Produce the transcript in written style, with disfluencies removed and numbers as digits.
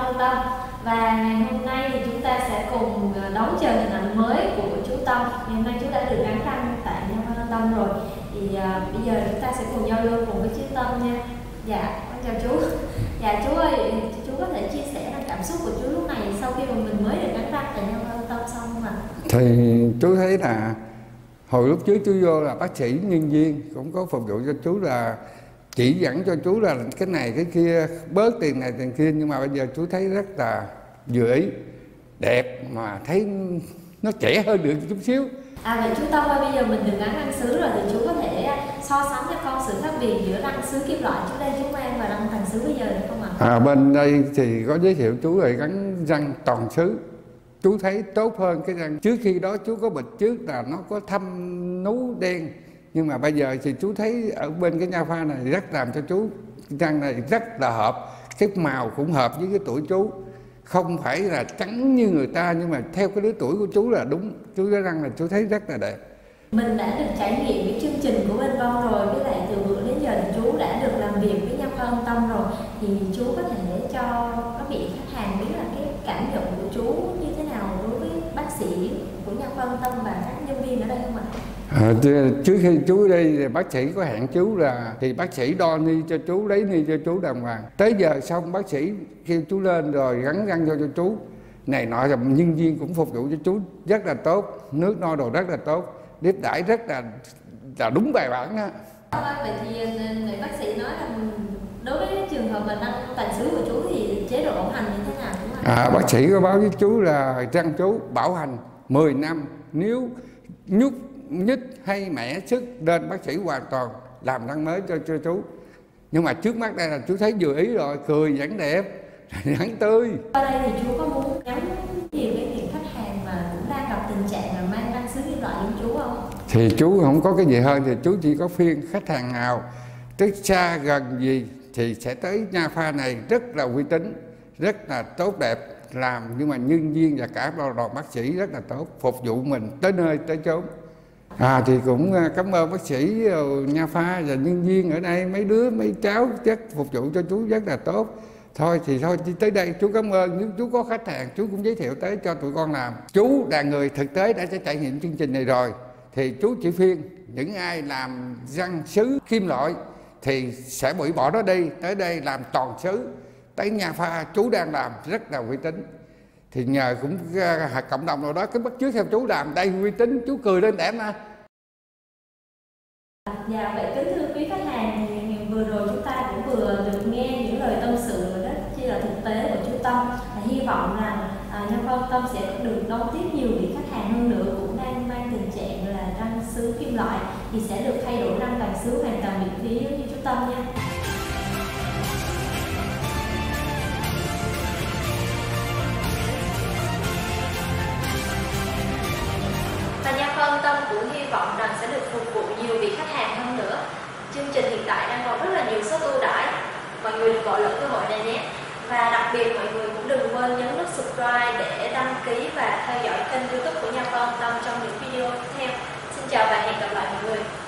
Khoa Tâm. Và ngày hôm nay thì chúng ta sẽ cùng đón chờ hình ảnh mới của chú Tâm. Ngày hôm nay chú đã được gắn răng tại Nha Khoa Tâm rồi. Thì bây giờ chúng ta sẽ cùng giao lưu cùng với chú Tâm nha. Dạ, con chào chú. Dạ chú ơi, chú có thể chia sẻ cảm xúc của chú lúc này sau khi mà mình mới được gắn răng tại Nha Khoa Tâm xong không ạ? Thì chú thấy là hồi lúc trước chú vô là bác sĩ nhân viên cũng có phục vụ cho chú, là chỉ dẫn cho chú là cái này cái kia, bớt tiền này tiền kia, nhưng mà bây giờ chú thấy rất là vừa ý, đẹp mà thấy nó trẻ hơn được chút xíu. Vậy chú Tâm ơi, bây giờ mình được gắn răng sứ rồi thì chú có thể so sánh cho con sự khác biệt giữa răng sứ kim loại trước đây chú mang và răng thẳng sứ bây giờ được không ạ? Bên đây thì có giới thiệu chú là gắn răng toàn sứ. Chú thấy tốt hơn cái răng trước khi đó chú có bịch trước là nó có thâm nú đen, nhưng mà bây giờ thì chú thấy ở bên cái Nha Khoa này rất làm cho chú răng này rất là hợp, cái màu cũng hợp với cái tuổi chú, không phải là trắng như người ta, nhưng mà theo cái lứa tuổi của chú là đúng, chú cái răng là chú thấy rất là đẹp. Mình đã được trải nghiệm cái chương trình của bên Vong rồi, với lại từ bữa đến giờ thì chú đã được làm việc với Nha Khoa Tâm rồi, thì chú có thể cho các vị khách hàng biết là cái cảm nhận của chú như thế nào đối với bác sĩ của Nha Khoa Tâm và các nhân viên ở đây không ạ? Trước khi chú ở đây thì bác sĩ có hẹn chú là thì bác sĩ đo ni cho chú, lấy ni cho chú đàng hoàng. Tới giờ xong bác sĩ kêu chú lên rồi gắn răng cho chú này nọ, rồi nhân viên cũng phục vụ cho chú rất là tốt, nước no đồ rất là tốt, tiếp đãi rất là đúng bài bản đó. Vậy thì người bác sĩ nói là đối với trường hợp mà răng toàn sứ của chú thì chế độ bảo hành như thế nào đúng không? Bác sĩ có báo với chú là răng chú bảo hành 10 năm, nếu nhúc nhích hay mẻ sức nên bác sĩ hoàn toàn làm răng mới cho chú. Nhưng mà trước mắt đây là chú thấy vừa ý rồi, cười vẫn đẹp, vẫn tươi. Ở đây thì chú có muốn nhắn gì với những khách hàng mà cũng đang gặp tình trạng là mang răng sứ kim loại giống chú không? Thì chú không có cái gì hơn, thì chú chỉ có khuyên khách hàng nào tới xa gần gì thì sẽ tới Nha Khoa này, rất là uy tín, rất là tốt đẹp, làm nhưng mà nhân viên và cả đoàn bác sĩ rất là tốt, phục vụ mình tới nơi tới chốn. Thì cũng cảm ơn bác sĩ Nha Khoa và nhân viên ở đây, mấy cháu rất phục vụ cho chú rất là tốt. Thôi tới đây chú cảm ơn, nếu chú có khách hàng chú cũng giới thiệu tới cho tụi con làm. Chú là người thực tế đã trải nghiệm chương trình này rồi, thì chú chỉ khuyên những ai làm răng sứ kim loại thì sẽ bị bỏ nó đi, tới đây làm toàn sứ. Tới Nha Khoa chú đang làm rất là uy tín, thì nhờ cũng cộng đồng nào đó cứ bắt chước theo chú làm đây uy tín, chú cười lên đẹp mà. Dạ, vậy kính thưa quý khách hàng, thì vừa rồi chúng ta cũng vừa được nghe những lời tâm sự rất chi là thực tế của chú Tâm. Hy vọng rằng Nha Khoa Tâm sẽ được đón tiếp nhiều vị khách hàng hơn nữa cũng đang mang tình trạng là răng sứ kim loại thì sẽ được thay đổi răng toàn sứ hoàn toàn miễn phí giống như chú Tâm nha. Và Nha Khoa Tâm cũng hy vọng rằng sẽ được phục vụ nhiều vị khách hàng hơn nữa. Chương trình hiện tại đang còn rất là nhiều suất ưu đãi, mọi người đừng bỏ lỡ cơ hội này nhé. Và đặc biệt mọi người cũng đừng quên nhấn nút subscribe để đăng ký và theo dõi kênh YouTube của Nha Khoa Tâm trong những video tiếp theo. Xin chào và hẹn gặp lại mọi người.